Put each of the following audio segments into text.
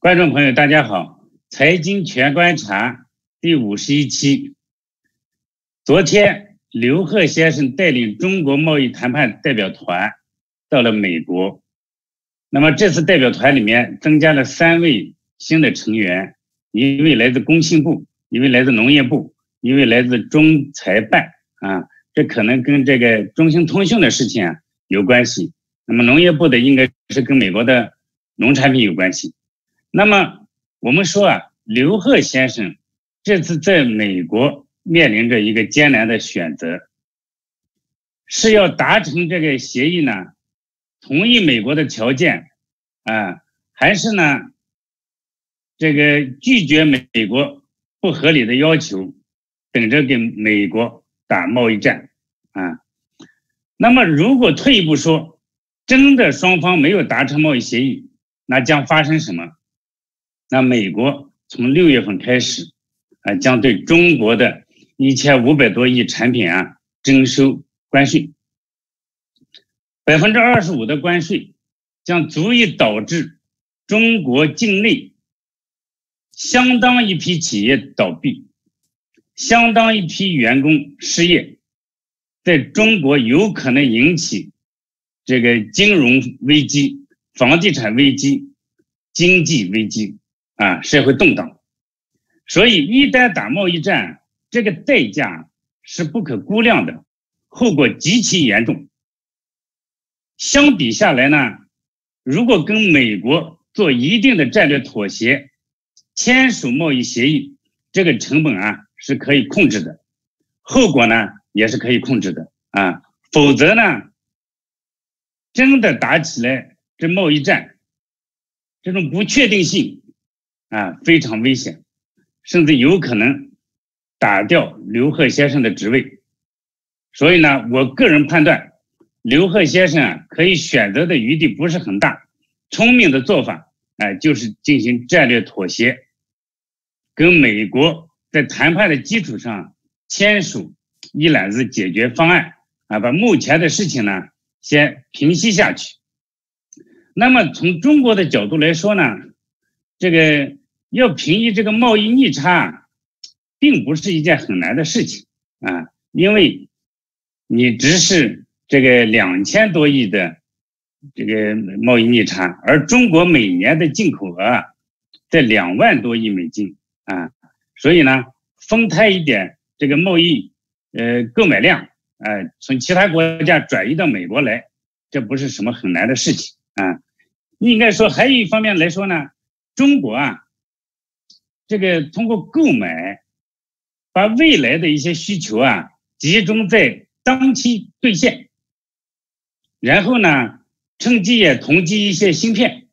观众朋友，大家好，财经全观察第51期。昨天，刘鹤先生带领中国贸易谈判代表团到了美国。那么这次代表团里面增加了3位新的成员，一位来自工信部，一位来自农业部，一位来自中财办啊，这可能跟这个中兴通讯的事情有关系。那么农业部的应该是跟美国的农产品有关系。那么我们说刘鹤先生这次在美国面临着一个艰难的选择，是要达成这个协议呢，同意美国的条件还是呢这个拒绝美国不合理的要求，等着给美国打贸易战那么如果退一步说，真的双方没有达成贸易协议，那将发生什么？那美国从6月份开始将对中国的1500多亿产品征收关税，25%的关税将足以导致中国境内相当一批企业倒闭，相当一批员工失业，在中国有可能引起这个金融危机、房地产危机、经济危机社会动荡。所以一旦打贸易战，这个代价是不可估量的，后果极其严重。相比下来呢，如果跟美国做一定的战略妥协，签署贸易协议，这个成本是可以控制的，后果呢也是可以控制的否则呢，真的打起来这贸易战，这种不确定性非常危险，甚至有可能打掉刘鹤先生的职位。所以呢，我个人判断，刘鹤先生可以选择的余地不是很大，聪明的做法就是进行战略妥协，跟美国在谈判的基础上签署一揽子解决方案把目前的事情呢先平息下去。那么从中国的角度来说呢，这个要平抑这个贸易逆差并不是一件很难的事情因为你只是这个2000多亿的这个贸易逆差，而中国每年的进口额在2万多亿美金所以呢，分摊一点这个贸易购买量从其他国家转移到美国来，这不是什么很难的事情应该说还有一方面来说呢，中国这个通过购买把未来的一些需求集中在当期兑现，然后呢趁机也同积一些芯片，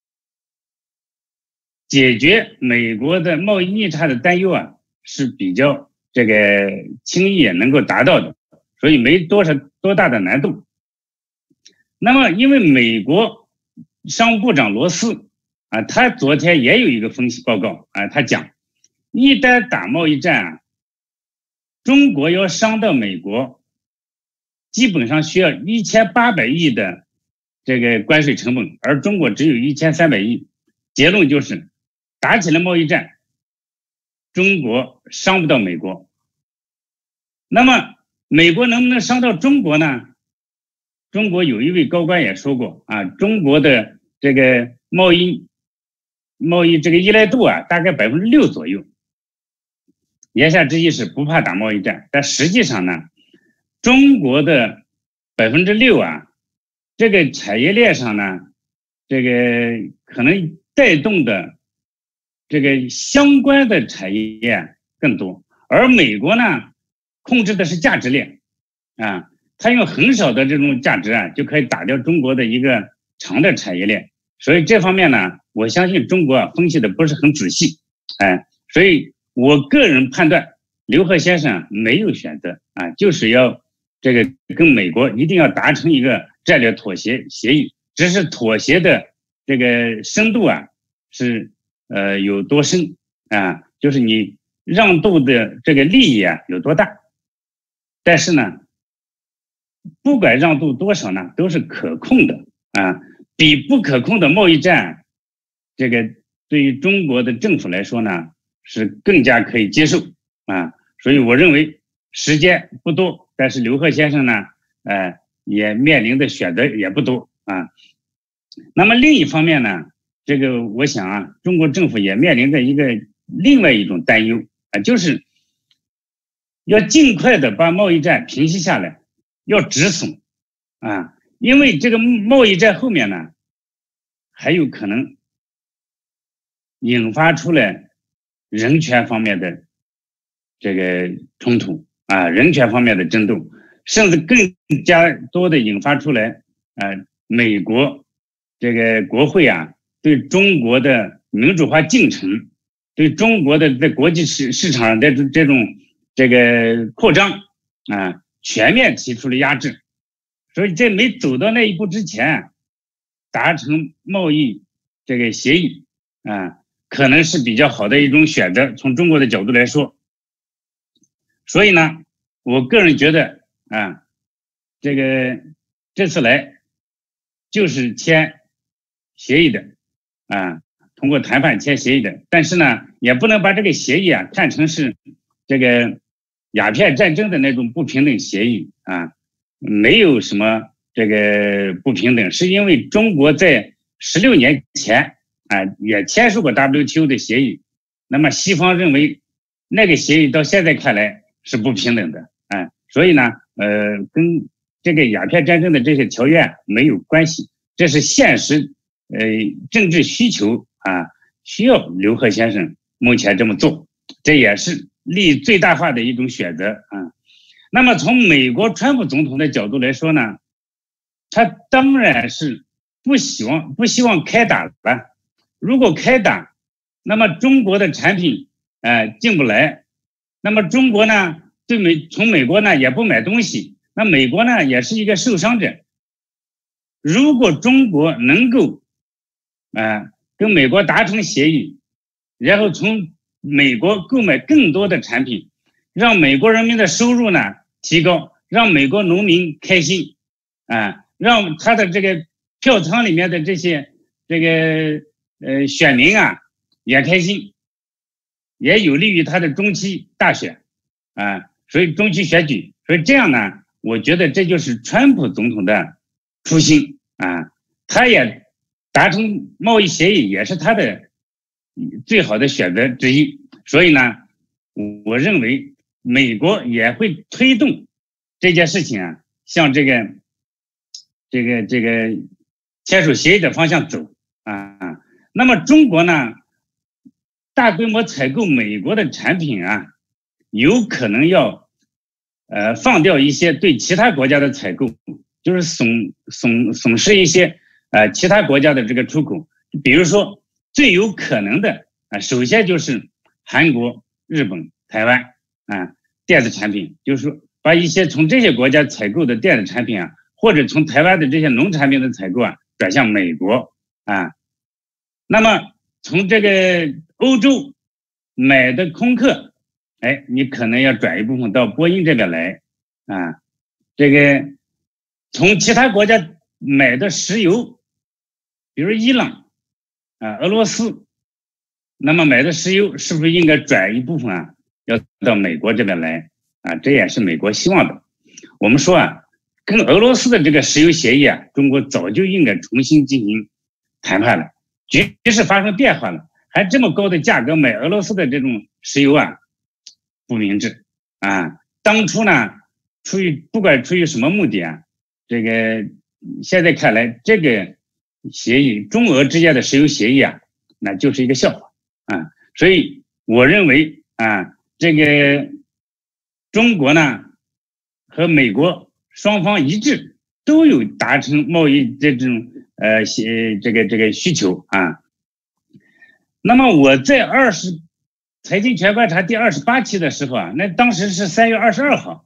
解决美国的贸易逆差的担忧是比较这个轻易也能够达到的，所以没多大的难度。那么因为美国商务部长罗斯他昨天也有一个分析报告他讲，一旦打贸易战中国要伤到美国，基本上需要1800亿的这个关税成本，而中国只有1300亿。结论就是打起了贸易战，中国伤不到美国。那么美国能不能伤到中国呢？中国有一位高官也说过中国的这个贸易这个依赖度大概6%左右。言下之意是不怕打贸易战，但实际上呢，中国的6%这个产业链上呢，这个可能带动的这个相关的产业更多，而美国呢控制的是价值链它用很少的这种价值就可以打掉中国的一个长的产业链。所以这方面呢，我相信中国分析的不是很仔细所以我个人判断刘鹤先生没有选择就是要这个跟美国一定要达成一个战略妥协协议，只是妥协的这个深度是有多深就是你让渡的这个利益有多大。但是呢，不管让渡多少呢，都是可控的比不可控的贸易战这个对于中国的政府来说呢，是更加可以接受啊。所以我认为时间不多，但是刘鹤先生呢，也面临的选择也不多啊。那么另一方面呢，这个我想啊，中国政府也面临着另外一种担忧啊，就是要尽快的把贸易战平息下来，要止损啊，因为这个贸易战后面呢，还有可能引发出来人权方面的这个冲突啊，人权方面的争斗，甚至更加多的引发出来美国这个国会啊对中国的民主化进程，对中国的在国际市场上的这个扩张啊，全面提出了压制。所以在没走到那一步之前，达成贸易这个协议啊，可能是比较好的一种选择，从中国的角度来说。所以呢，我个人觉得啊，这次来就是签协议的啊，通过谈判签协议的，但是呢，也不能把这个协议啊看成是这个鸦片战争的那种不平等协议啊，没有什么这个不平等，是因为中国在16年前啊也签署过 WTO 的协议，那么西方认为那个协议到现在看来是不平等的啊，所以呢，跟这个鸦片战争的这些条约没有关系，这是现实政治需求啊，需要刘鹤先生目前这么做，这也是利益最大化的一种选择啊。那么从美国川普总统的角度来说呢，他当然是不希望开打了。如果开打，那么中国的产品进不来，那么中国呢从美国呢也不买东西，那美国呢也是一个受伤者。如果中国能够跟美国达成协议，然后从美国购买更多的产品，让美国人民的收入呢提高，让美国农民开心让他的这个票仓里面的这些选民也开心，也有利于他的中期大选所以中期选举，所以这样呢，我觉得这就是川普总统的初心他也达成贸易协议，也是他的最好的选择之一。所以呢，我认为美国也会推动这件事情向这个签署协议的方向走那么中国呢，大规模采购美国的产品有可能要放掉一些对其他国家的采购，就是损失一些其他国家的这个出口。比如说最有可能的首先就是韩国、日本、台湾电子产品，就是说把一些从这些国家采购的电子产品或者从台湾的这些农产品的采购转向美国那么从这个欧洲买的空客你可能要转一部分到波音这边来这个从其他国家买的石油，比如伊朗俄罗斯，那么买的石油是不是应该转一部分要到美国这边来这也是美国希望的。我们说跟俄罗斯的这个石油协议中国早就应该重新进行谈判了，局势发生变化了，还这么高的价格买俄罗斯的这种石油不明智当初呢不管出于什么目的这个现在看来这个协议中俄之间的石油协议那就是一个笑话所以我认为这个中国呢和美国双方一致，都有达成贸易这种这个需求那么我在财经全观察第28期的时候那当时是3月22号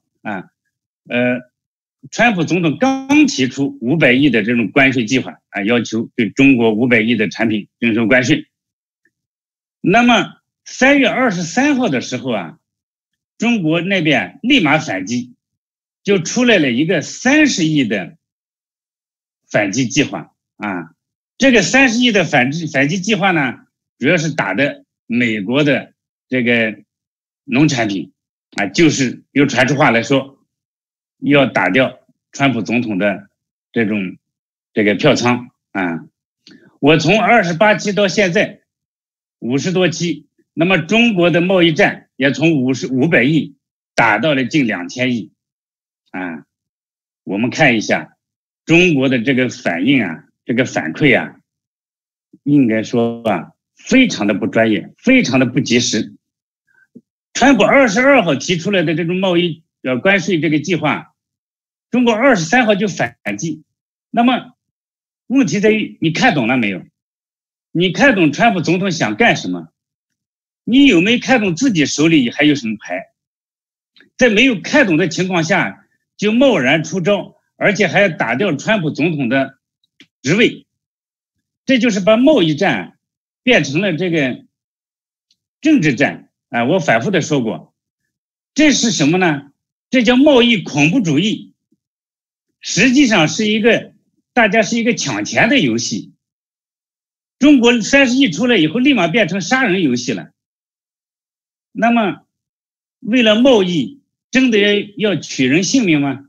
川普总统刚提出500亿的这种关税计划要求对中国500亿的产品征收关税。那么3月23号的时候中国那边立马反击，就出来了一个30亿的反击计划这个30亿的反击计划呢， 主要是打的美国的这个农产品啊，就是用传出话来说，要打掉川普总统的这个票仓啊。我从28期到现在50多期，那么中国的贸易战也从500亿打到了近2000亿啊。我们看一下中国的这个反应啊，这个反馈啊，应该说啊，非常的不专业，非常的不及时。川普22号提出来的这种贸易关税这个计划，中国23号就反击。那么问题在于你看懂了没有？你看懂川普总统想干什么？你有没有看懂自己手里还有什么牌？在没有看懂的情况下就贸然出招，而且还要打掉川普总统的职位，这就是把贸易战变成了这个政治战啊！我反复的说过，这是什么呢？这叫贸易恐怖主义，实际上是大家是一个抢钱的游戏。中国30亿出来以后，立马变成杀人游戏了。那么，为了贸易，真的要取人性命吗？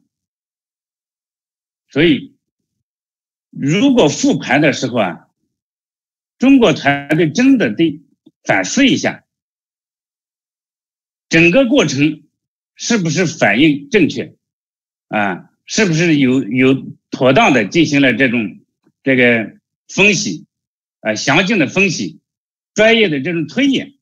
所以，如果复盘的时候啊，中国团队真的得反思一下，整个过程是不是反应正确啊？是不是有妥当的进行了这个分析啊，详尽的分析，专业的这种推演？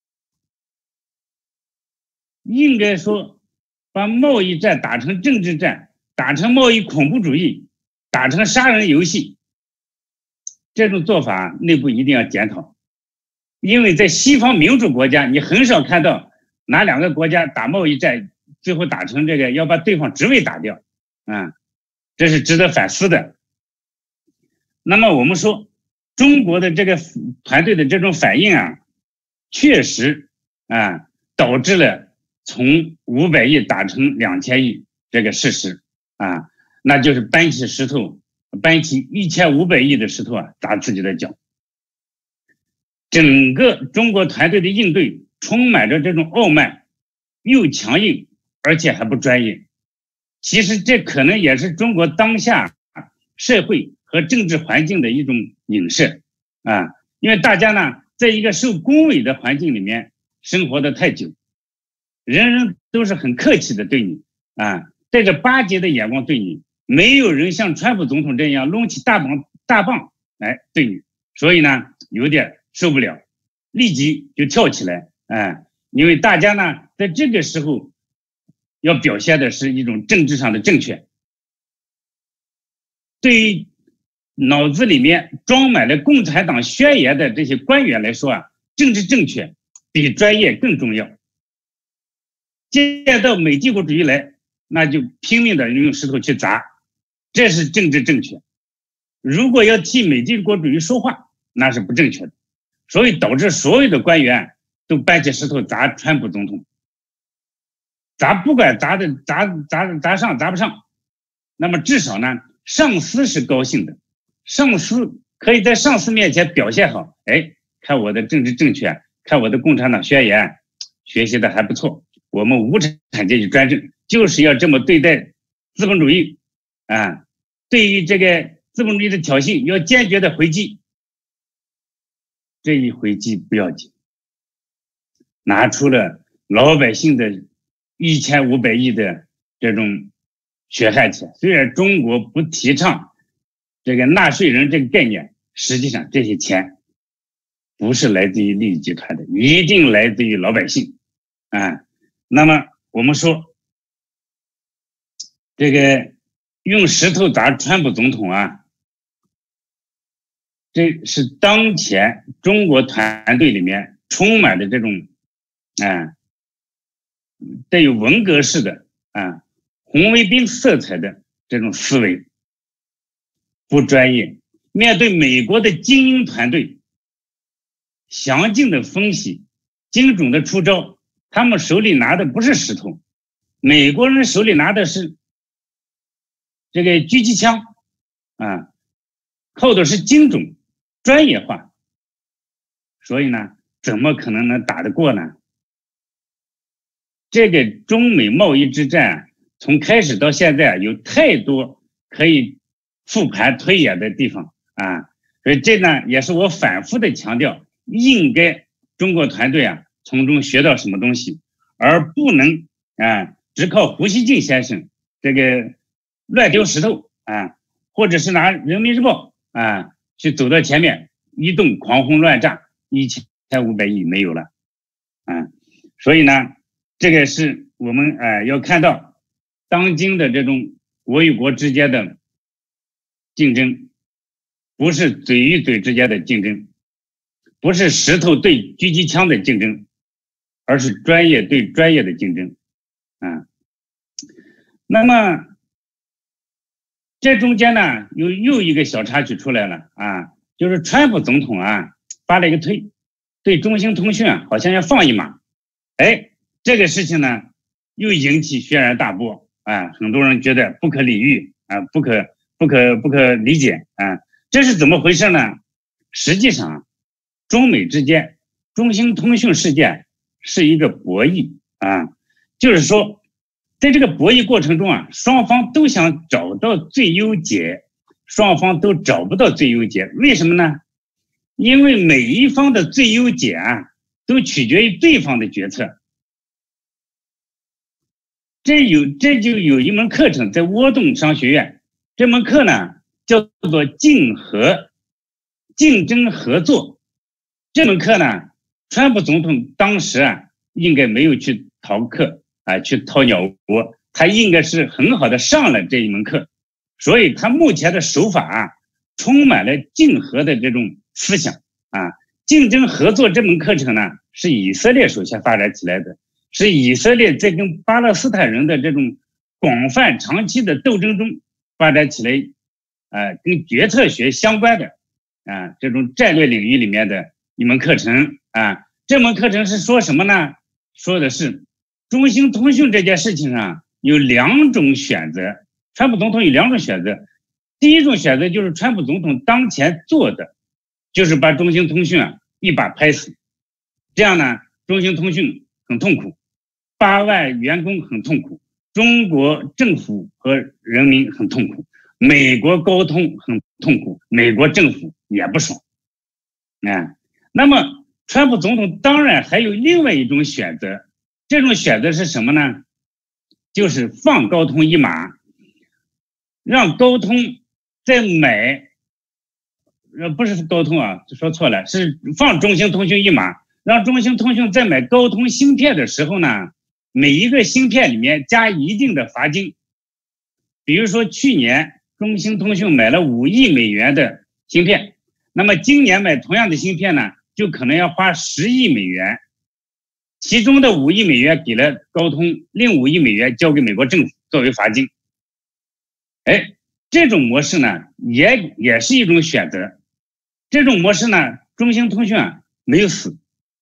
应该说，把贸易战打成政治战，打成贸易恐怖主义，打成杀人游戏，这种做法内部一定要检讨。因为在西方民主国家，你很少看到哪2个国家打贸易战，最后打成这个要把对方职位打掉啊，这是值得反思的。那么我们说，中国的这个团队的这种反应啊，确实啊，导致了从500亿打成2000亿这个事实啊，那就是搬起1500亿的石头啊，砸自己的脚。整个中国团队的应对充满着这种傲慢，又强硬，而且还不专业。其实这可能也是中国当下社会和政治环境的一种影射啊，因为大家呢，在一个受恭维的环境里面生活的太久，人人都是很客气的对你啊，带着巴结的眼光对你，没有人像川普总统这样抡起大棒来对你，所以呢，有点受不了，立即就跳起来啊！因为大家呢，在这个时候要表现的是一种政治上的正确。对于脑子里面装满了共产党宣言的这些官员来说啊，政治正确比专业更重要。见到美帝国主义来，那就拼命的用石头去砸，这是政治正确。如果要替美帝国主义说话，那是不正确的。所以导致所有的官员都搬起石头砸川普总统，不管砸上砸不上，那么至少呢，上司是高兴的，上司可以在上司面前表现好，哎，看我的政治正确，看我的共产党宣言学习的还不错，我们无产阶级专政就是要这么对待资本主义啊，对于这个资本主义的挑衅要坚决的回击。这一回击不要紧，拿出了老百姓的1500亿的这种血汗钱。虽然中国不提倡这个纳税人这个概念，实际上这些钱不是来自于利益集团的，一定来自于老百姓啊。那么我们说这个用石头砸川普总统啊，这是当前中国团队里面充满的这种带有文革式的红卫兵色彩的这种思维，不专业。面对美国的精英团队，详尽的分析，精准的出招，他们手里拿的不是石头，美国人手里拿的是这个狙击枪靠的是精准专业化。 所以呢，怎么可能能打得过呢？这个中美贸易之战从开始到现在有太多可以复盘推演的地方啊，所以这呢也是我反复的强调，应该中国团队啊从中学到什么东西，而不能只靠胡锡进先生这个乱丢石头啊，或者是拿人民日报去走到前面一顿狂轰乱炸，1500亿没有了所以呢，这个是我们要看到当今的这种国与国之间的竞争，不是嘴与嘴之间的竞争，不是石头对狙击枪的竞争，而是专业对专业的竞争那么这中间呢又一个小插曲出来了就是川普总统发了一个推，对中兴通讯好像要放一马，这个事情呢又引起轩然大波很多人觉得不可理喻不可理解这是怎么回事呢？实际上中美之间中兴通讯事件是一个博弈就是说在这个博弈过程中双方都想找到最优解，双方都找不到最优解，为什么呢？因为每一方的最优解都取决于对方的决策。这就有一门课程在窝洞商学院，这门课呢叫做竞争合作。这门课呢，川普总统当时应该没有去逃课去掏鸟窝，他应该是很好的上了这一门课，所以他目前的手法充满了竞合的这种思想竞争合作这门课程呢是以色列首先发展起来的，是以色列在跟巴勒斯坦人的这种广泛长期的斗争中发展起来跟决策学相关的这种战略领域里面的一门课程这门课程是说什么呢？说的是中兴通讯这件事情上有两种选择，川普总统有两种选择。第一种选择就是川普总统当前做的，就是把中兴通讯一把拍死，这样呢中兴通讯很痛苦，8万员工很痛苦，中国政府和人民很痛苦，美国高通很痛苦，美国政府也不爽那么川普总统当然还有另外一种选择，这种选择是什么呢？就是放高通一马，让高通在买不是高通说错了，是放中兴通讯一马，让中兴通讯在买高通芯片的时候呢，每一个芯片里面加一定的罚金。比如说去年中兴通讯买了5亿美元的芯片，那么今年买同样的芯片呢，就可能要花10亿美元，其中的5亿美元给了高通，另5亿美元交给美国政府作为罚金。这种模式呢也是一种选择。这种模式呢中兴通讯没有死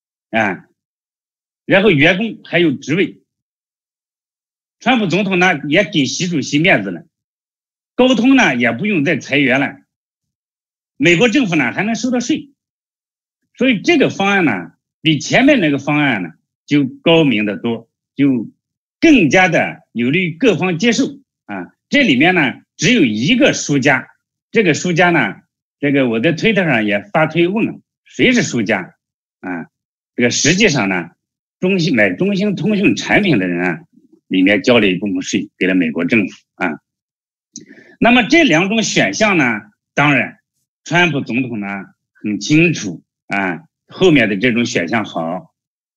然后员工还有职位，川普总统呢也给习主席面子了，高通呢也不用再裁员了，美国政府呢还能收到税，所以这个方案呢比前面那个方案呢就高明得多，就更加的有利于各方接受这里面呢只有一个输家，这个输家呢，这个我在推特上也发推问谁是输家这个实际上呢买中兴通讯产品的人里面交了一部分税给了美国政府那么这两种选项呢，当然川普总统呢很清楚后面的这种选项好，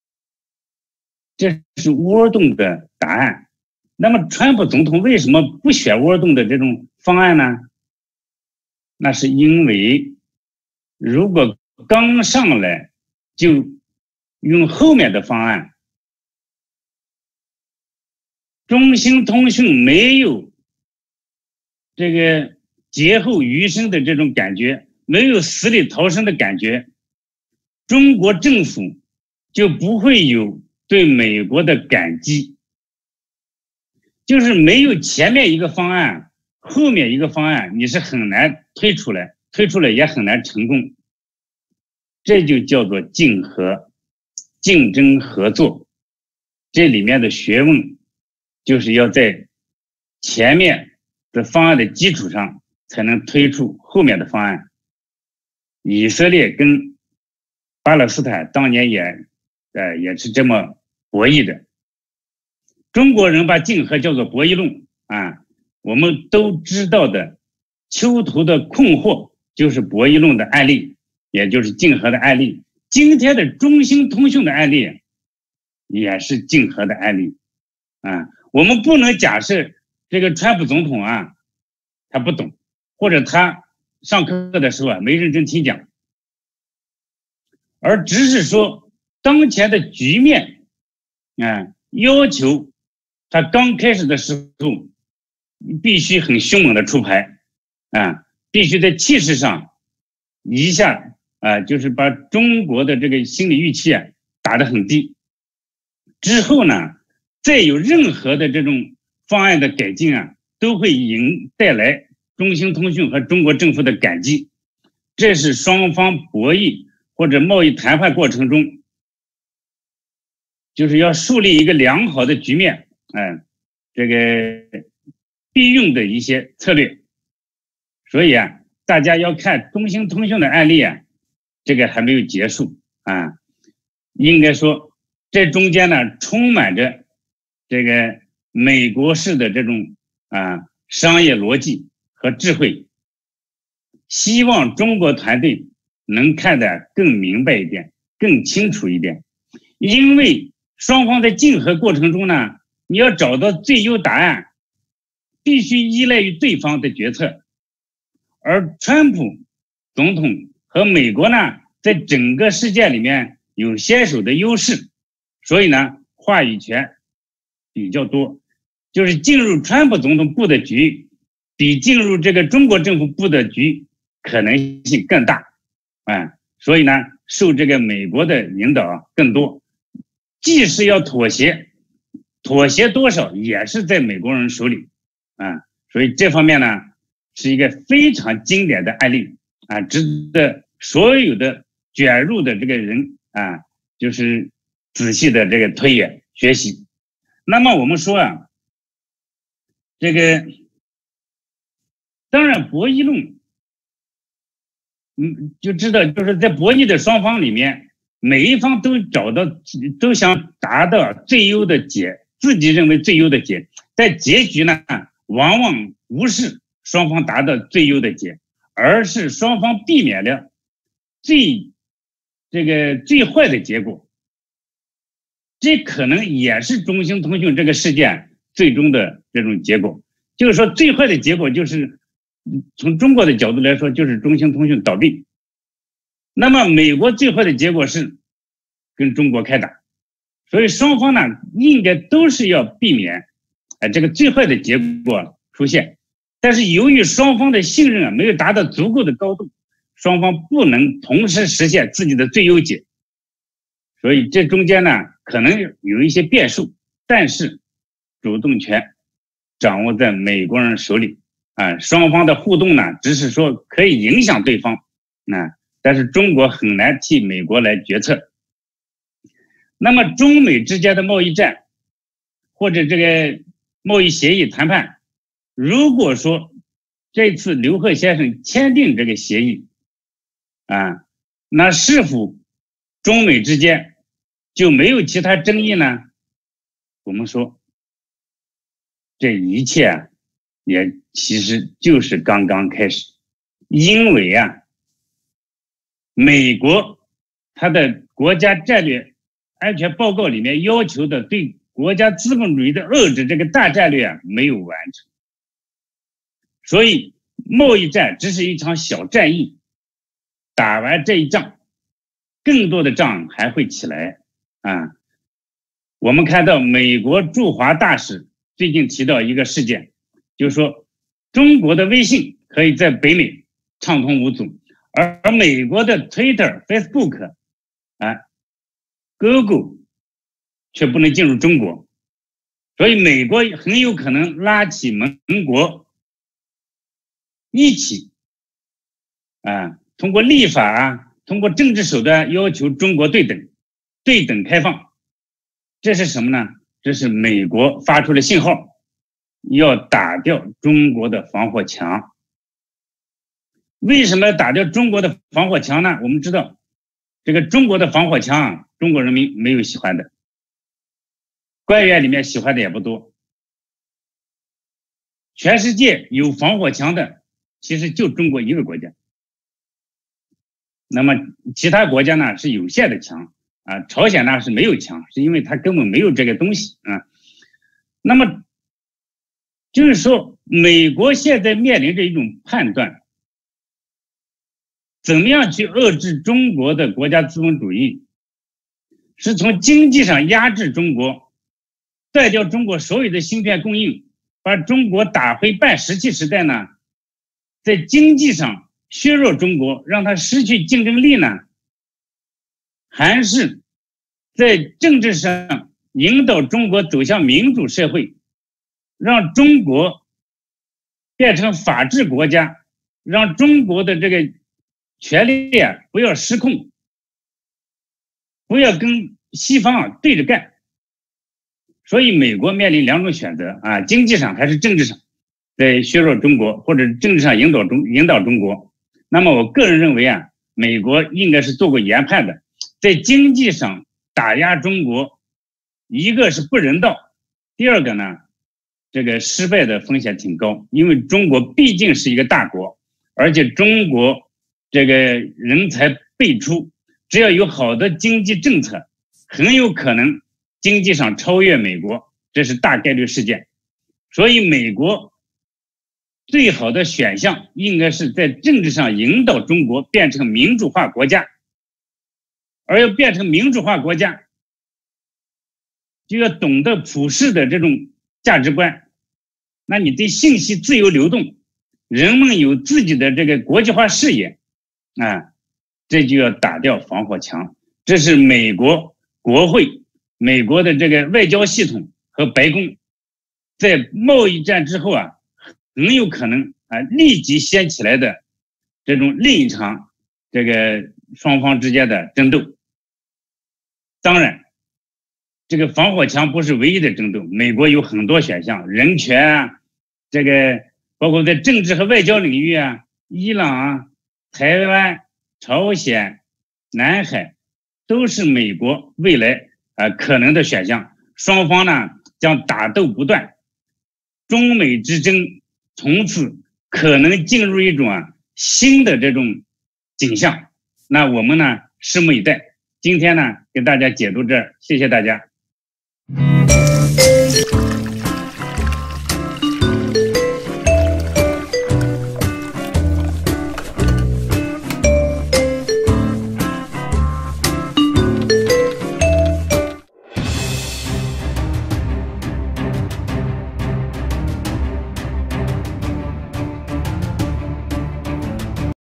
这是窝洞的答案。那么川普总统为什么不选窝洞的这种方案呢？那是因为如果刚上来就用后面的方案，中兴通讯没有这个劫后余生的这种感觉，没有死里逃生的感觉，中国政府就不会有对美国的感激。就是没有前面一个方案，后面一个方案你是很难推出来也很难成功。 这就叫做竞合、竞争合作。这里面的学问就是要在前面的方案的基础上才能推出后面的方案。以色列跟巴勒斯坦当年也是这么博弈的。中国人把竞合叫做博弈论啊，我们都知道的丘途的困惑就是博弈论的案例，也就是竞合的案例。今天的中兴通讯的案例也是竞合的案例啊。我们不能假设这个川普总统啊他不懂，或者他上课的时候没认真听讲，而只是说当前的局面要求他刚开始的时候必须很凶猛的出牌必须在气势上一下就是把中国的这个心理预期打得很低。之后呢，再有任何的这种方案的改进都会带来中兴通讯和中国政府的感激。这是双方博弈或者贸易谈判过程中，就是要树立一个良好的局面，这个必用的一些策略。所以大家要看中兴通讯的案例这个还没有结束应该说这中间呢充满着这个美国式的这种商业逻辑和智慧。希望中国团队能看得更明白一点，更清楚一点。因为双方在竞合过程中呢，你要找到最优答案，必须依赖于对方的决策。而川普总统和美国呢，在整个事件里面有先手的优势，所以呢，话语权比较多。就是进入川普总统布的局，比进入这个中国政府布的局可能性更大，所以呢，受这个美国的领导更多。即使要妥协，妥协多少也是在美国人手里，所以这方面呢，是一个非常经典的案例值得所有的卷入的这个人就是仔细的这个推演学习。那么我们说这个当然博弈论就知道，就是在博弈的双方里面，每一方都想达到最优的解，自己认为最优的解，但结局呢，往往不是双方达到最优的解，而是双方避免了最坏的结果。这可能也是中兴通讯这个事件最终的这种结果。就是说，最坏的结果就是从中国的角度来说，就是中兴通讯倒闭。那么美国最坏的结果是跟中国开打，所以双方呢应该都是要避免这个最坏的结果出现。但是由于双方的信任没有达到足够的高度，双方不能同时实现自己的最优解，所以这中间呢可能有一些变数，但是主动权掌握在美国人手里双方的互动呢只是说可以影响对方但是中国很难替美国来决策。那么中美之间的贸易战或者这个贸易协议谈判，如果说这次刘鹤先生签订这个协议那是否中美之间就没有其他争议呢？我们说这一切也其实就是刚刚开始。因为美国它的国家战略安全报告里面要求的对国家资本主义的遏制这个大战略没有完成，所以贸易战只是一场小战役，打完这一仗，更多的仗还会起来我们看到美国驻华大使最近提到一个事件，就是说中国的微信可以在北美畅通无阻，而美国的 Twitter、Facebook、Google 却不能进入中国，所以美国很有可能拉起盟国一起通过立法通过政治手段要求中国对等开放，这是什么呢？这是美国发出的信号，要打掉中国的防火墙。为什么要打掉中国的防火墙呢？我们知道，这个中国的防火墙，中国人民没有喜欢的，官员里面喜欢的也不多。全世界有防火墙的，其实就中国一个国家。那么其他国家呢是有限的墙啊，朝鲜呢是没有墙，是因为它根本没有这个东西啊。那么就是说，美国现在面临着一种判断，怎么样去遏制中国的国家资本主义？是从经济上压制中国，断掉中国所有的芯片供应，把中国打回半石器时代呢？在经济上削弱中国，让它失去竞争力呢？还是在政治上引导中国走向民主社会，让中国变成法治国家，让中国的这个权力啊不要失控，不要跟西方对着干。所以美国面临两种选择啊，经济上还是政治上在削弱中国，或者政治上引导中国。那么我个人认为啊，美国应该是做过研判的，在经济上打压中国，一个是不人道，第二个呢，这个失败的风险挺高，因为中国毕竟是一个大国，而且中国这个人才辈出，只要有好的经济政策，很有可能经济上超越美国，这是大概率事件。所以美国最好的选项应该是在政治上引导中国变成民主化国家，而要变成民主化国家，就要懂得普世的这种价值观。那你对信息自由流动，人们有自己的这个国际化视野啊，这就要打掉防火墙。这是美国国会、美国的这个外交系统和白宫在贸易战之后啊，很有可能啊立即掀起来的这种另一场这个双方之间的争斗。当然，这个防火墙不是唯一的争斗，美国有很多选项，人权啊，这个包括在政治和外交领域啊，伊朗啊、台湾、朝鲜、南海都是美国未来可能的选项。双方呢将打斗不断，中美之争从此可能进入一种新的这种景象。那我们呢拭目以待。今天呢给大家解读这儿，谢谢大家。